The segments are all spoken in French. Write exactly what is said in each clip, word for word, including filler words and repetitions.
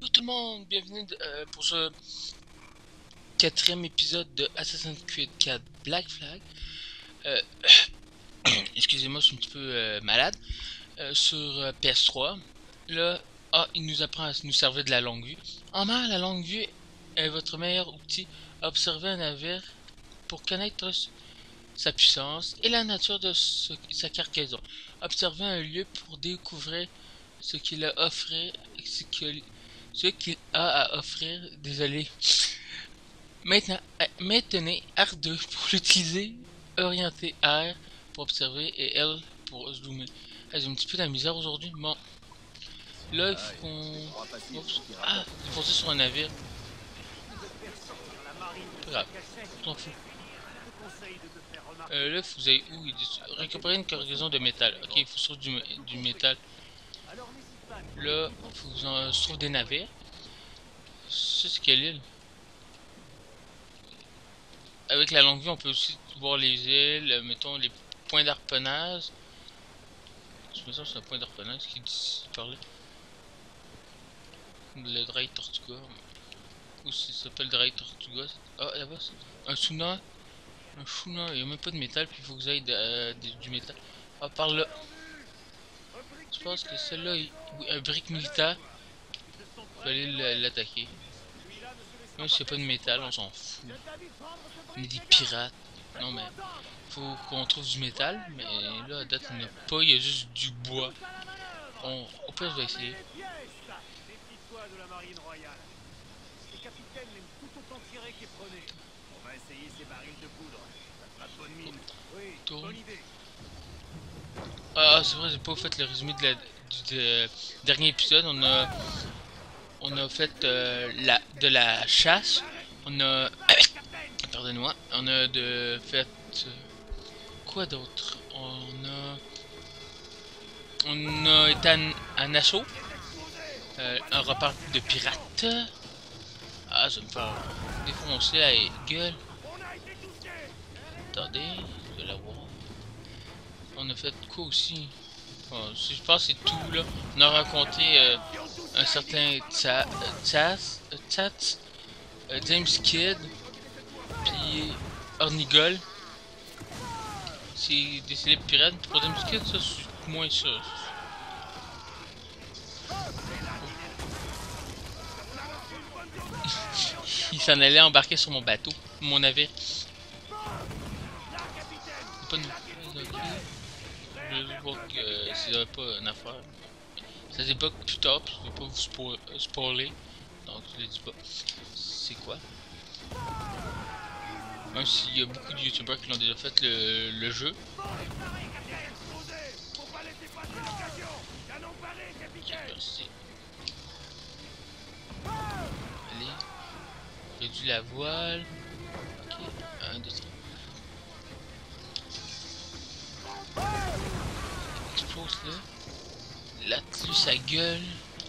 Bonjour tout le monde, bienvenue euh, pour ce quatrième épisode de Assassin's Creed quatre Black Flag. Euh, Excusez-moi, je suis un petit peu euh, malade. Euh, sur euh, P S trois, là, ah, il nous apprend à nous servir de la longue vue. En mer, la longue vue est votre meilleur outil. Observez un navire pour connaître sa puissance et la nature de ce, sa cargaison. Observez un lieu pour découvrir ce qu'il a à offrir, ce qu'il ce qu'il a à offrir. Désolé. Maintenant, maintenez R deux pour l'utiliser, orienter R pour observer et L pour zoomer. Ah, j'ai un petit peu de la misère aujourd'hui. Bon, là il faut qu'on... Ah, il faut sur un navire. Pas grave, on s'en fout. Euh, là, vous avez où? Il dit récupérer une cargaison de métal. Ok, il faut sur du, du métal. Là, il faut que on se trouve des navires. Ça, c'est quelle île? Avec la longue vue, on peut aussi voir les îles, mettons les points d'harponnage. Je me sens que c'est un point d'harponnage qui parlait. Le Drail Tortuga. Ou ça s'appelle Drail Tortuga. Ah, là-bas, un Suna. Un Shuna, il n'y a même pas de métal, puis il faut que vous ayez de, euh, de, du métal. Ah, par là. Je pense que celle-là, oui, un brick militaire. Je vais aller l'attaquer. Même s'il n'y a pas de métal, on s'en fout. On est des pirates. Non, mais faut qu'on trouve du métal, mais là, à date, il n'y en a pas, il y a juste du bois. On, au pire, je vais essayer. Tourne. Ah, c'est vrai, j'ai pas fait le résumé de la, du de, dernier épisode. On a, on a fait euh, la, de la chasse. On a, pardonnez-moi, on a de fait euh, quoi d'autre? On a, on a été en, en assaut, euh, un repas de pirates. Ah, ça me fait défoncer à la gueule. Attendez, je vais la voir. On a fait quoi aussi? Bon, je pense que c'est tout là. On a rencontré euh, un certain Taz, Tats, euh, James Kidd, puis Ornigol. C'est des célèbres pirates. Pour James Kidd, ça c'est moins ça. Il s'en allait embarquer sur mon bateau, mon navire. Pas de... Je vois que c'est pas une affaire. Ça débloque plus tard, puis je vais pas vous spo spoiler. Donc je le dis pas. C'est quoi? Même s'il y a beaucoup de youtubeurs qui l'ont déjà fait le, le jeu. Ok, merci. Allez. Réduis la voile. Ok, un, deux, trois. Explose là. Là-dessus sa gueule.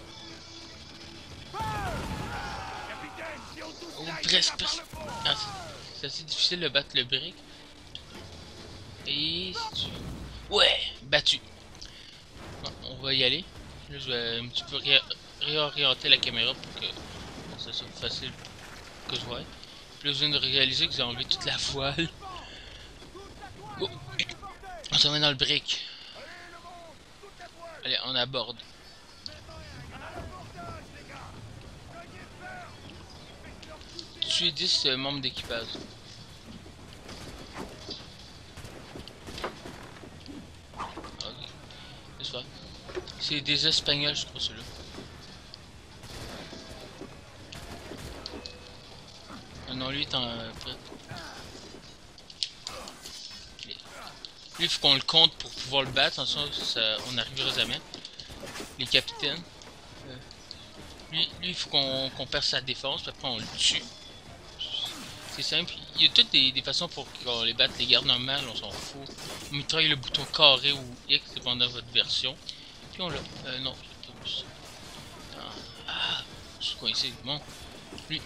Oh, presque, presque. Ah, c'est assez difficile de battre le brick. Et si tu... Ouais, battu. Bon, on va y aller. Là, je vais un petit peu ré réorienter la caméra pour que bon, ça soit facile que je vois. Puis là, je viens de réaliser que j'ai enlevé toute la voile. Oh. On s'en va dans le brick. Allez, on aborde. Tuer dix euh, membres d'équipage. Ok. C'est des Espagnols, je crois, ceux-là. Ah non, lui est en euh, prêt. Lui, il faut qu'on le compte pour pouvoir le battre, sinon ça, on n'arrivera jamais. Les capitaines. Euh, lui, lui, il faut qu'on qu'on perde sa défense, puis après on le tue. C'est simple. Il y a toutes des, des façons pour qu'on les batte. Les gardes normales, on s'en fout. On mitraille le bouton carré ou X, dépendant de votre version. Puis on l'a. Euh, non, j'ai pas vu ça. Ah, je suis coincé. Bon, lui.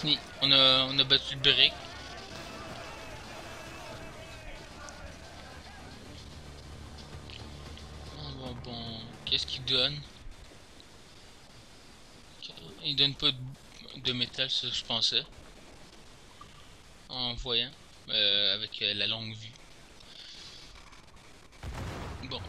fini. On a, on a battu le brick. Bon, bon, bon. Qu'est-ce qu'il donne? Il donne pas de, de métal, ça je pensais. En voyant. Euh, avec euh, la longue vue. Bon.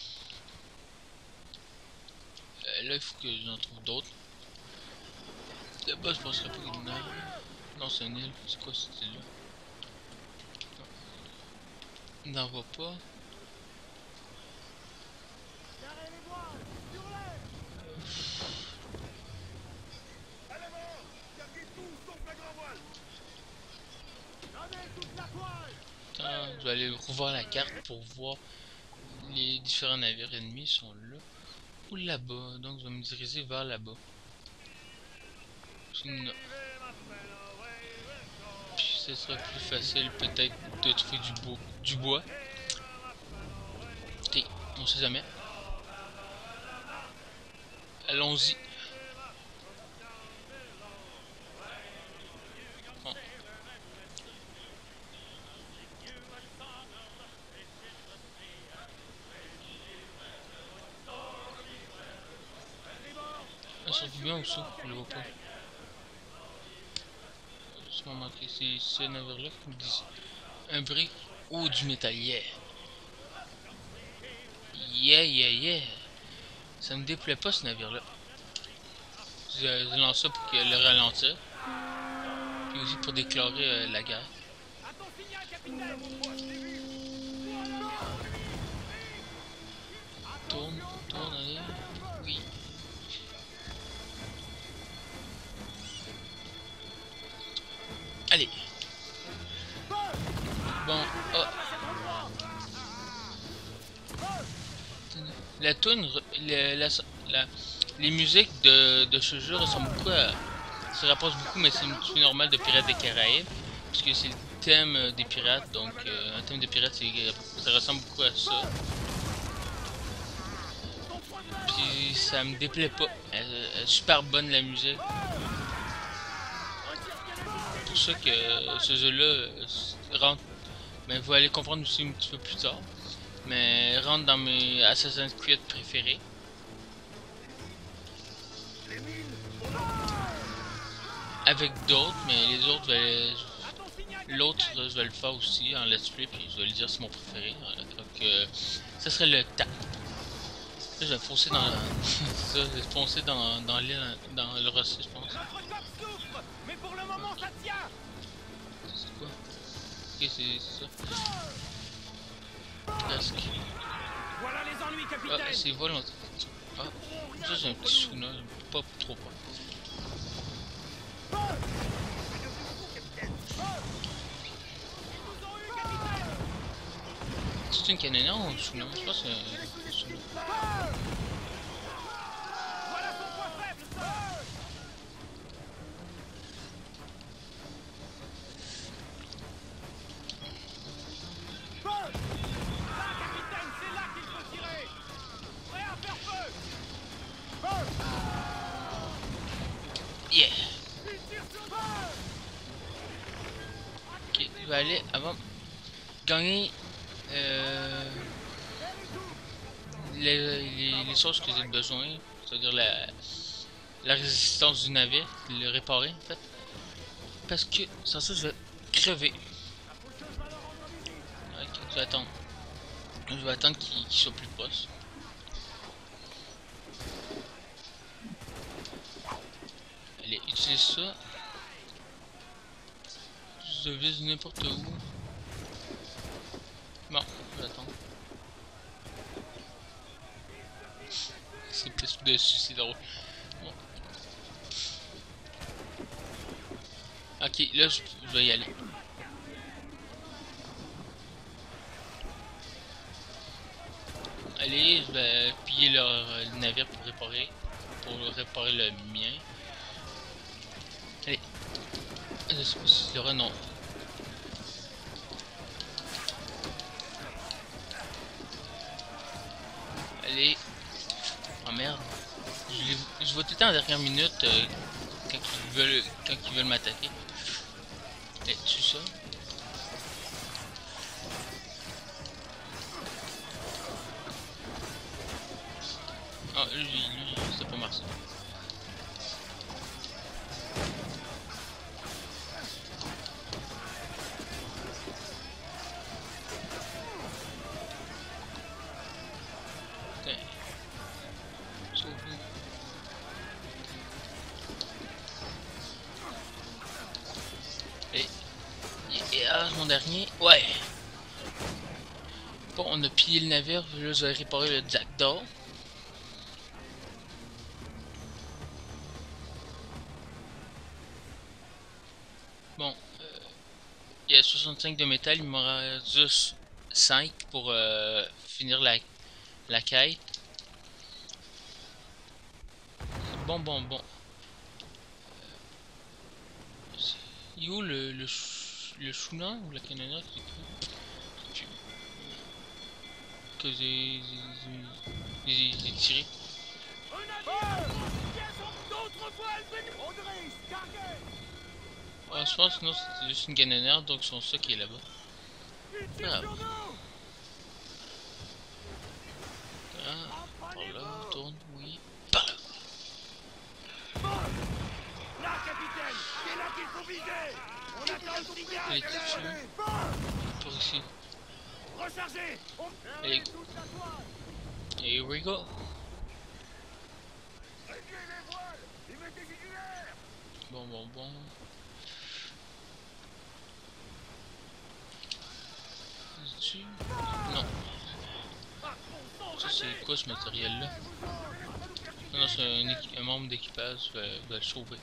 Euh, là, il faut que j'en trouve d'autres. Là-bas, je penserais pas qu'il y en a. Non, c'est une île. C'est quoi cette île-là? On n'en voit pas. Attends, je vais aller revoir la carte pour voir les différents navires ennemis sont là ou là-bas. Donc, je vais me diriger vers là-bas. Puis, ce sera plus facile peut-être de trouver du, beau, du bois. Ok, on sait jamais. Allons-y. Bon. Ah, ça fait bien ou ça? Je le vois pas. Ça m'a manqué. C'est ce navire-là qui me dit. Un brick ou du métal. Yeah. Yeah, yeah, yeah. Ça me déplaît pas ce navire-là. Je, je lance ça pour le ralentir. Puis aussi pour déclarer euh, la guerre. Tourne, tourne, allez. Oui. Allez. Bon, oh. La toune, la, la, la, les musiques de, de ce jeu ressemblent beaucoup à... Ça rapproche beaucoup, mais c'est un petit peu normal de Pirates des Caraïbes. Parce que c'est le thème des pirates, donc euh, un thème de pirates, ça ressemble beaucoup à ça. Puis ça me déplaît pas. Elle, elle est super bonne la musique. C'est pour ça que ce jeu-là rentre. Mais vous allez comprendre aussi un petit peu plus tard. Mais rentre dans mes Assassin's Creed préférés. Avec d'autres, mais les autres, l'autre, je vais le faire aussi en let's play, puis je vais le dire c'est mon préféré. Donc, euh, ça serait le tap. Là, je vais foncer dans, ça, je vais foncer dans, dans l'île, dans le rocher, je pense. Mais pour le moment, ça tient. C'est quoi? Ok, c'est ça. Presque. Voilà les ennuis, capitaine. Ah, c'est volontaire. Ah, ça j'ai un petit souna, pas trop pas. C'est une canonnière ou un souna? Je pense que c'est un souna. Voilà son point faible. Là, capitaine, c'est là qu'il faut tirer. Prêt à faire feu. Yeah. Ok, je vais aller avant gagner euh, les, les, les choses que j'ai besoin, c'est-à-dire la, la résistance du navire, le réparer en fait. Parce que sans ça je vais crever. Ok, je vais attendre. Je vais attendre qu'il qu'il soit plus proche. Allez, utilise ça. Je vise n'importe où. Bon, je vais attendre. C'est plus dessus, c'est drôle. Bon. Ok, là je, je vais y aller. Allez, je vais piller leur le navire pour réparer. Pour réparer le mien. Allez. Je sais pas si c'est vrai, non. Allez. Oh merde. Je, je vois tout le temps en dernière minute. Euh, quand ils veulent, quand ils veulent m'attaquer. Et tu ça? Ah, lui, lui, c'est pas Marcel. Et, et ah, mon dernier, ouais. Bon, on a pillé le navire, là je vais réparer le Jackdaw. Bon, euh, il y a soixante-cinq de métal, il m'en reste juste cinq pour euh, finir la, la quête. Bon, bon, bon. Il est où le, le, le Shuna ou la canonnade? Que j'ai j'ai tiré. Ah, je pense que non, c'est juste une canonnière, donc c'est ça qui est là-bas. Ah. Ah, par là, on tourne, oui. Par là. Là, capitaine, c'est là qu'il faut viser. On attend le signal. Elle est dessus. Par ici. Rechargez. Et here we go. Bon, bon, bon. Dessus. Non. Ça, c'est quoi ce matériel-là? Non, non c'est un, un membre d'équipage. Je vais, vais le sauver.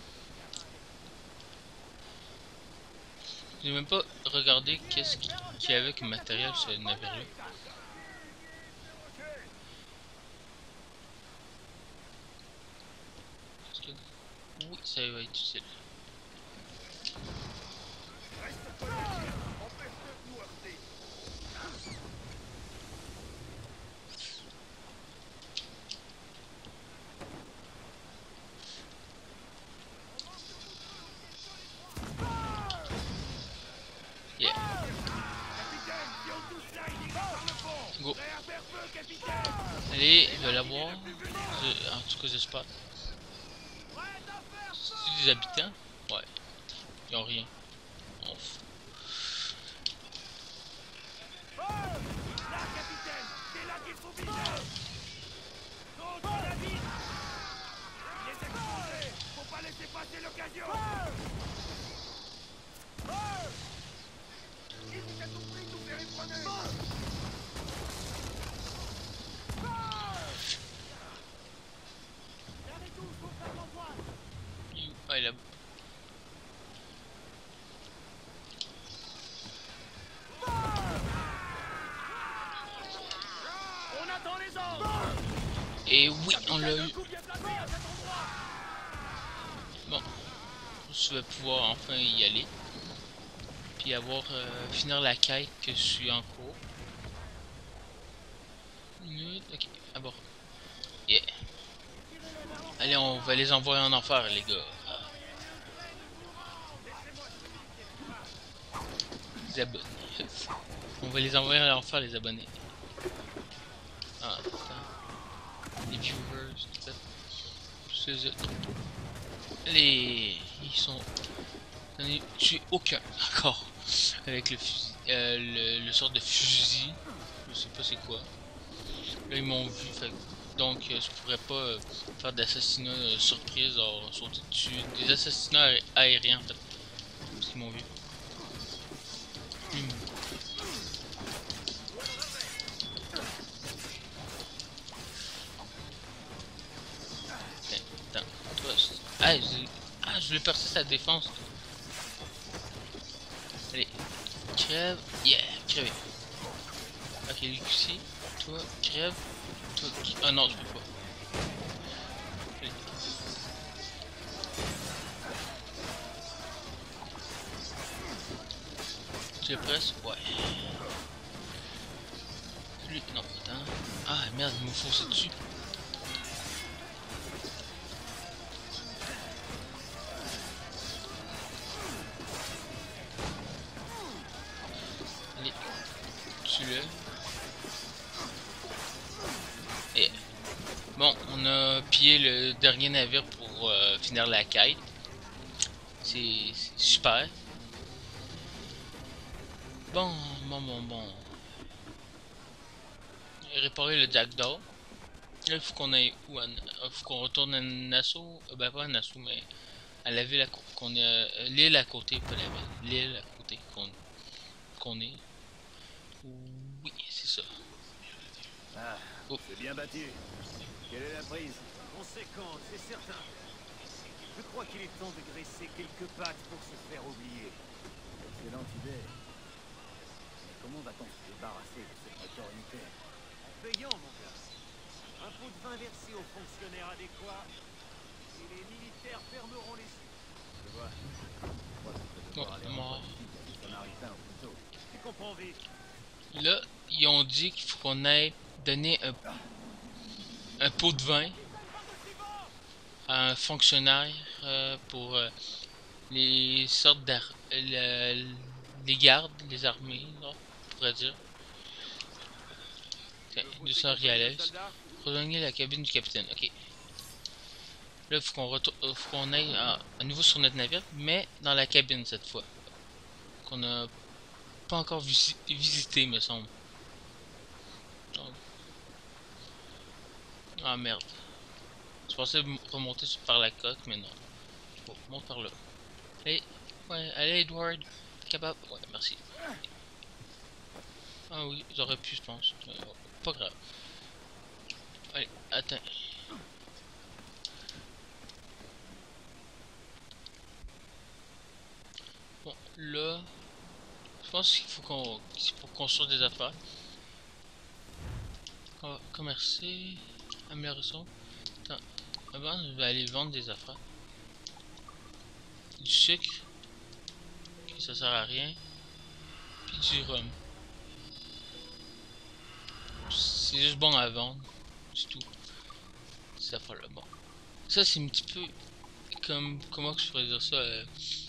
J'ai même pas regardé qu'est-ce qu'il y avait comme matériel sur ce navire-là. Oui, ça va être utile. Yeah. Go. Allez, il va l'avoir. En tout cas, j'espère. C'est des habitants? Ouais. Ils ont rien. On f... Ah, il a... Et oui, on l'a eu. Bon, je vais pouvoir enfin y aller. Puis avoir euh, finir la quête que je suis en cours. Ok, ah bon. Yeah. Allez, on va les envoyer en enfer, les gars. Les abonnés. On va les envoyer en enfer, les abonnés. Ah, attends. Les viewers, peut-être. Ces autres. Les... Ils sont... J'en ai tué aucun, encore. Avec le fusil... Euh, le, le sort de fusil. Je sais pas c'est quoi. Là, ils m'ont vu, fait... Donc, euh, je pourrais pas euh, faire d'assassinat euh, surprise, alors sauter dessus. Des assassinats aé aériens, en fait. Parce qu'ils m'ont vu. Hmm. Attends, toi, ah, ah, je voulais percer sa défense. Allez, crève, yeah, crève. Ok, lui aussi, toi, crève, toi, ah non, je peux pas. Allez. Tu es presse? Ouais. Lui, non, attends. Ah merde, il m'a foncé dessus. Bon, on a pillé le dernier navire pour euh, finir la quête. C'est super. Bon, bon, bon, bon. Réparer le Jackdaw. Là, il faut qu'on aille où? Il faut qu'on retourne à Nassau. Euh, ben, pas à Nassau, mais à la ville qu'on a. Euh, l'île à côté, pas la ville. L'île à côté qu'on qu'on est. Oui, c'est ça. Ah, Oh. c'est bien battu. Quelle est la prise? Conséquente, c'est certain. Je crois qu'il est temps de graisser quelques pattes pour se faire oublier. Excellente idée. Mais comment va-t-on se débarrasser de cette notoriété? En payant, mon gars. Un pot de vin versé aux fonctionnaires adéquats, et les militaires fermeront les yeux. Je vois. Je crois que je vais devoir Oh, aller mort. rendre visite à des Samaritains au plus tôt. Tu comprends vite. Là, ils ont dit qu'il faut qu'on aille donner un, un pot de vin à un fonctionnaire euh, pour euh, les sortes d'ar... le- les gardes, les armées, là, on pourrait dire. Tiens, deux cents réales. Rejoignez la cabine du capitaine, ok. Là, il faut qu'on retourne, faut qu'on aille à, à nouveau sur notre navire, mais dans la cabine cette fois. Qu'on a pas encore visi visité, me semble. Donc... Ah merde. Je pensais remonter par la coque, mais non. Bon, monte par là. Allez, ouais, allez Edward. T'es capable? Ouais, merci. Ah oui, j'aurais pu, je pense. Euh, pas grave. Allez, attends. Bon, là, je pense qu'il faut qu'on... c'est pour construire des affaires. On va commercer. Amélioration. Attends. Avant, je vais aller vendre des affaires. Du sucre. Okay, ça sert à rien. Puis du rhum. C'est juste bon à vendre. C'est tout. Ces affaires-là. Bon. Ça, c'est un petit peu comme... Comment que je pourrais dire ça? Euh,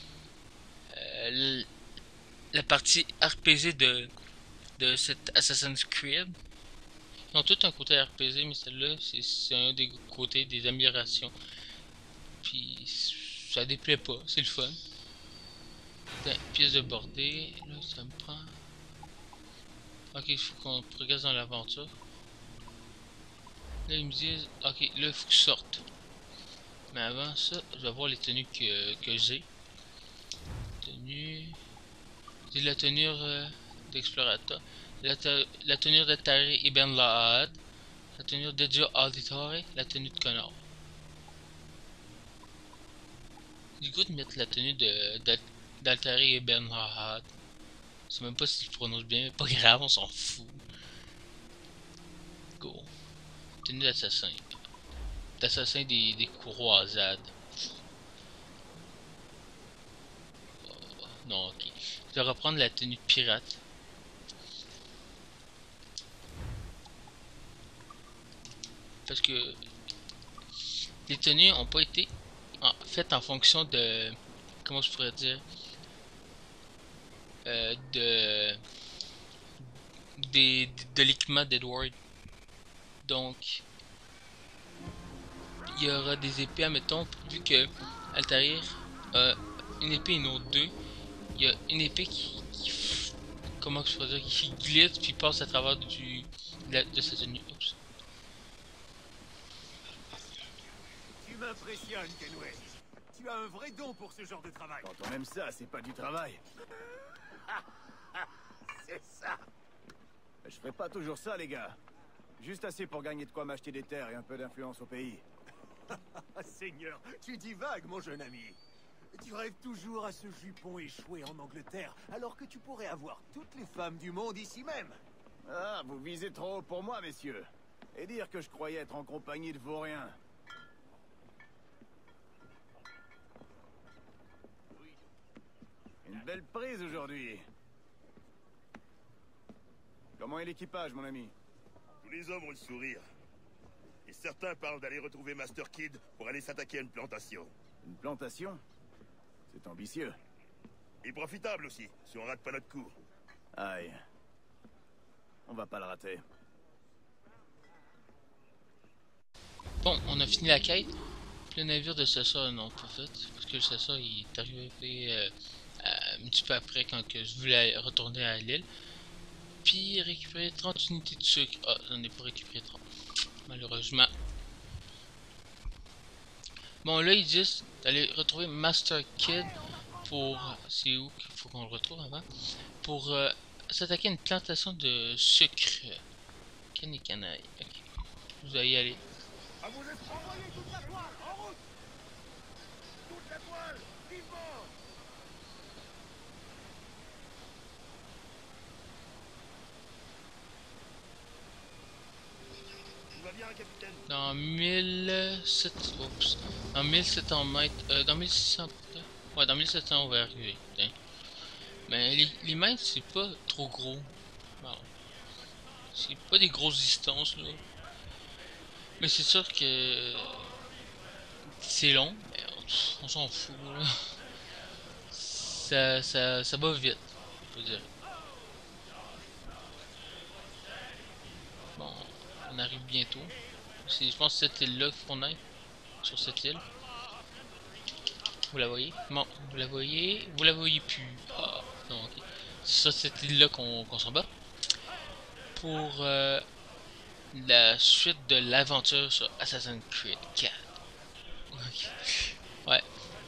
euh, la partie R P G de, de cet Assassin's Creed. Ils ont tout un côté R P G, mais celle-là, c'est un des côtés des améliorations. Puis, ça déplaît pas, c'est le fun. Putain, pièce de bordée, là, ça me prend... Ok, il faut qu'on progresse dans l'aventure. Là, ils me disent, ok, là, il faut que je sorte. Mais avant ça, je vais voir les tenues que, que j'ai. Tenue... J'ai la tenue euh, d'explorateur. La, te la tenue de Tari Ibn Laad. La tenue de Dio Auditore. La tenue de connard. Du coup de mettre la tenue de d'Altari Ibn Laad. Je sais même pas si je prononce bien, mais pas grave, on s'en fout. Go. Tenue d'assassin. D'assassin des, des croisades. Oh, non, ok. Je vais reprendre la tenue de pirate. Parce que les tenues n'ont pas été en, faites en fonction de... Comment je pourrais dire euh, De... Des, de l'équipement d'Edward. Donc... Il y aura des épées, admettons, vu que Altair a une épée et non deux. Il y a une épée qui... qui comment je pourrais dire qui glisse puis passe à travers du... De, la, de sa tenue. Oups. Tu m'impressionnes, Kenway. Tu as un vrai don pour ce genre de travail. Quand on aime ça, c'est pas du travail. C'est ça. Je ferai pas toujours ça, les gars. Juste assez pour gagner de quoi m'acheter des terres et un peu d'influence au pays. Seigneur, tu divagues, mon jeune ami. Tu rêves toujours à ce jupon échoué en Angleterre, alors que tu pourrais avoir toutes les femmes du monde ici même. Ah, vous visez trop haut pour moi, messieurs. Et dire que je croyais être en compagnie de vauriens. Une belle prise aujourd'hui. Comment est l'équipage, mon ami? Tous les hommes ont le sourire. Et certains parlent d'aller retrouver Master Kid pour aller s'attaquer à une plantation. Une plantation? C'est ambitieux. Et profitable aussi, si on rate pas notre coup. Aïe. On va pas le rater. Bon, on a fini la quête. Puis le navire de Cessa, non, pas fait. Parce que le Cessa, il est arrivé euh, un petit peu après quand que je voulais retourner à l'île. Puis récupérer trente unités de sucre. Ah, j'en ai pas récupéré trente. Malheureusement. Bon, là, ils disent d'aller retrouver Master Kid pour... C'est où qu'il faut qu'on le retrouve avant? Pour euh, s'attaquer à une plantation de sucre. Canaille, canaille. Ok. Vous allez y aller. À vous laisse envoyer toute la toile, en route. Toute la toile, vivement. Tout va bien, capitaine? Dans mille sept cents... Oups. Dans mille sept cents mètres... Euh, dans mille six cents... Ouais, dans mille sept cents, on va arriver. Putain. Mais les, les mètres, c'est pas trop gros. Bon. C'est pas des grosses distances, là. Mais c'est sûr que... C'est long, mais on, on s'en fout, là. Ça, ça, ça va vite, je veux dire. Bon, on arrive bientôt. Je pense que cette île-là qu'il faut qu'on aille. Sur cette île. Vous la voyez? Bon, vous la voyez? Vous la voyez plus. Ah, non, ok. C'est ça, cette île-là qu'on qu'on s'en bat. Pour euh, la suite de l'aventure sur Assassin's Creed quatre. Okay. Ouais.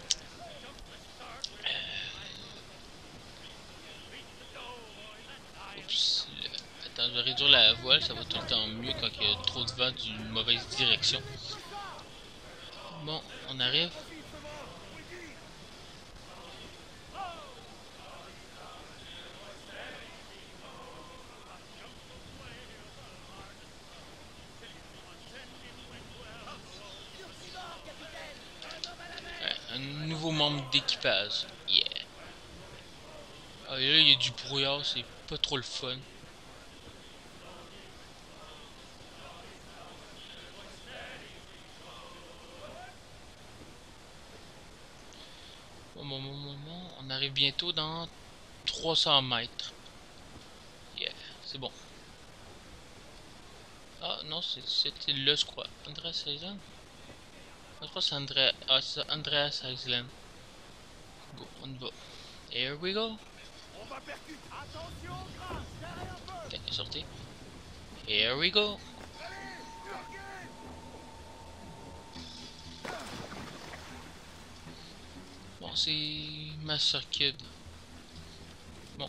Oups. Le... Attends, je vais réduire la voile, ça va tout le temps mieux quand il y a trop de vent d'une mauvaise direction. Bon, on arrive. Ouais, un nouveau membre d'équipage. Yeah. Ah, et là, il y a du brouillard, c'est pas trop le fun. Bon, bon, bon, bon, bon, on arrive bientôt dans trois cents mètres. Yeah, c'est bon. Ah non, c'était là, je crois. Andreas Island? Je crois que c'est Andrea... ah, Andreas Island. Go, on y va. Here we go. On va percuter. Attention, grâce, derrière un peu. Ok, sortez. Here we go. Bon, c'est Master Kid. Bon.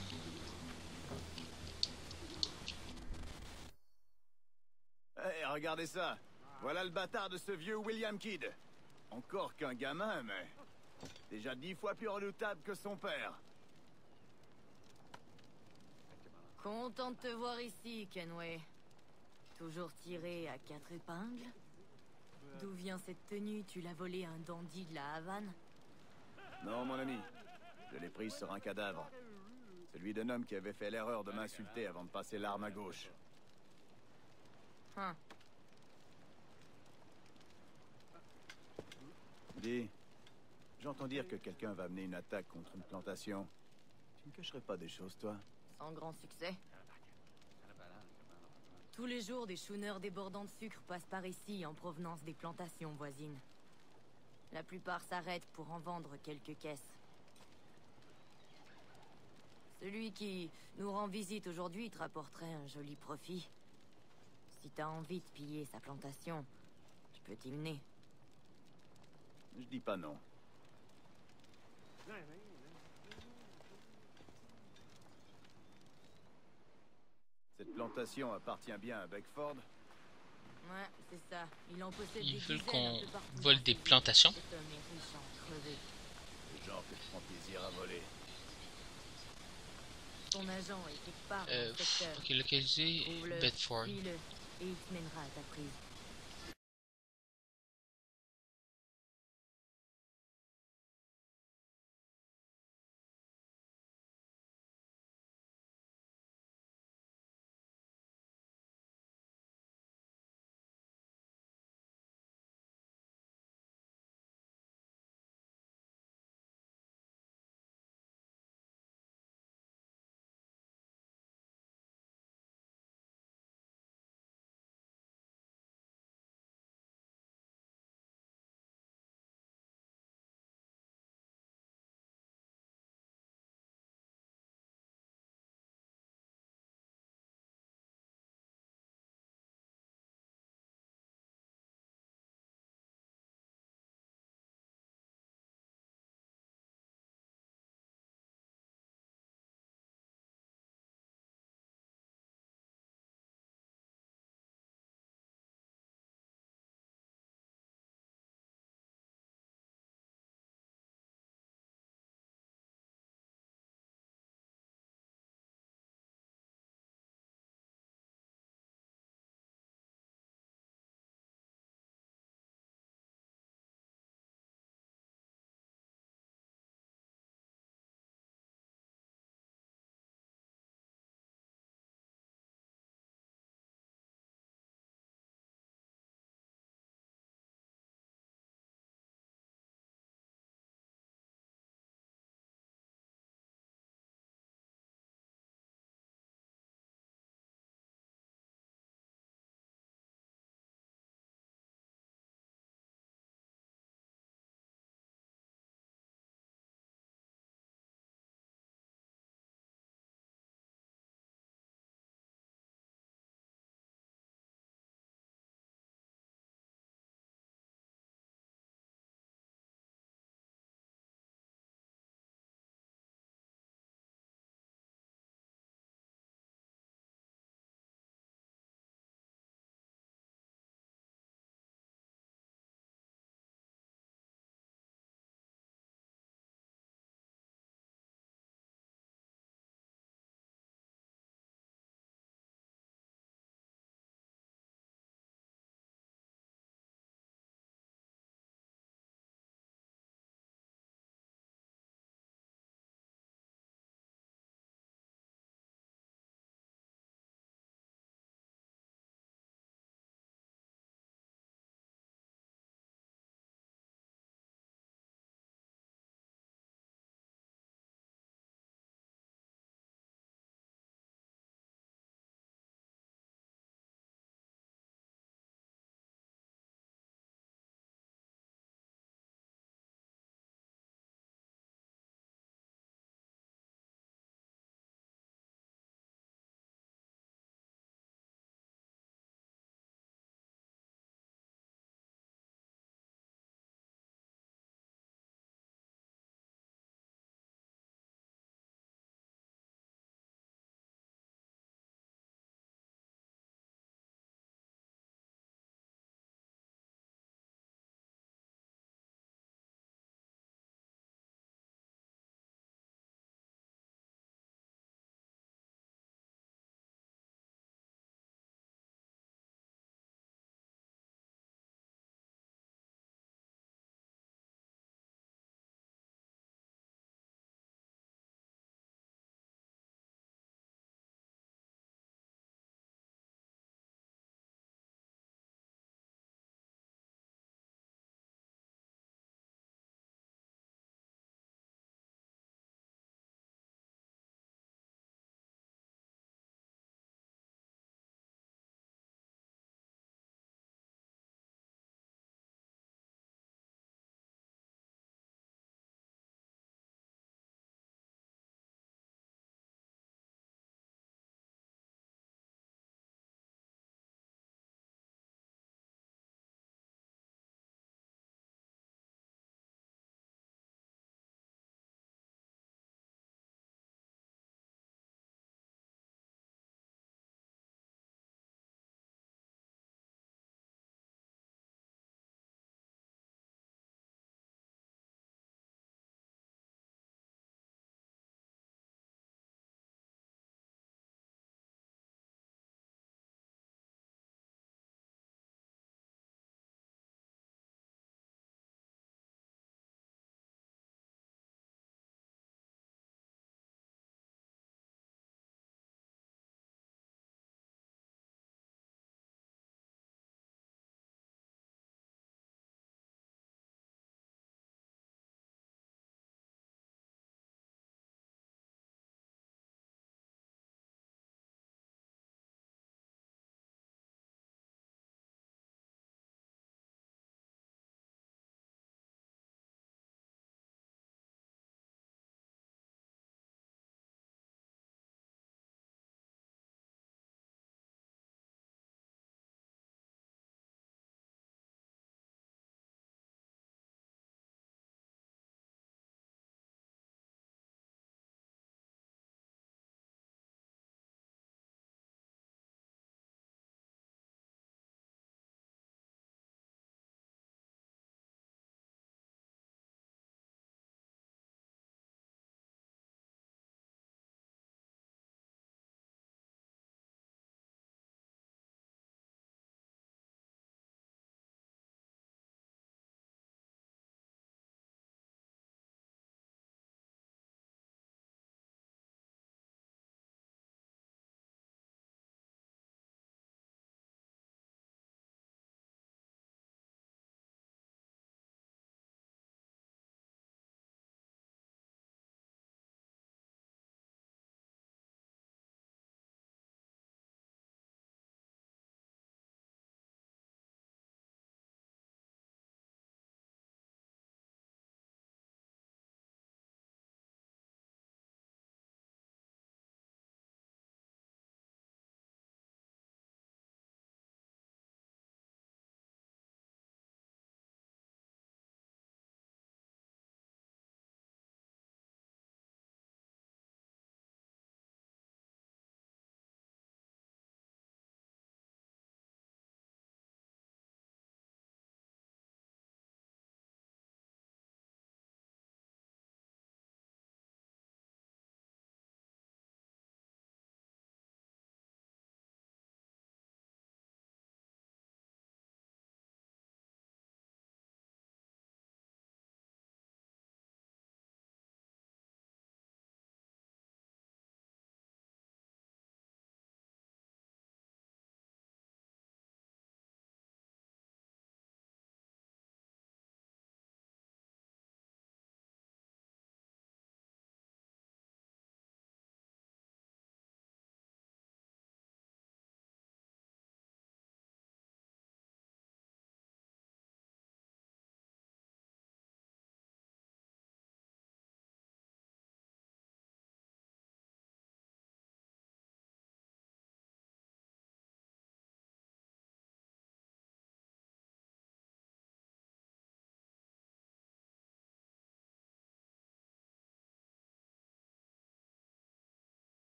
Hey, regardez ça. Voilà le bâtard de ce vieux William Kidd. Encore qu'un gamin, mais... déjà dix fois plus redoutable que son père. Content de te voir ici, Kenway. Toujours tiré à quatre épingles? D'où vient cette tenue? Tu l'as volée à un dandy de la Havane? Non, mon ami. Je l'ai prise sur un cadavre. Celui d'un homme qui avait fait l'erreur de m'insulter avant de passer l'arme à gauche. Hein. Dis, j'entends dire que quelqu'un va mener une attaque contre une plantation. Tu ne cacherais pas des choses, toi? Sans grand succès. Tous les jours, des schooners débordants de sucre passent par ici en provenance des plantations voisines. La plupart s'arrêtent pour en vendre quelques caisses. Celui qui nous rend visite aujourd'hui te rapporterait un joli profit. Si t'as envie de piller sa plantation, je peux t'y mener. Je dis pas non. Cette plantation appartient bien à Beckford? Ouais, c'est ça. Il en possède Ils des veulent dizaines qu'on un peu partout vole dans des cette plantations. ville. Cet homme est riche en crevés. Le genre que je prends plaisir à voler. Ton agent est quelque part Euh, dans le secteur. ok, localisé Trouve-le, Bedford. suis-le, et il te mènera à ta prise.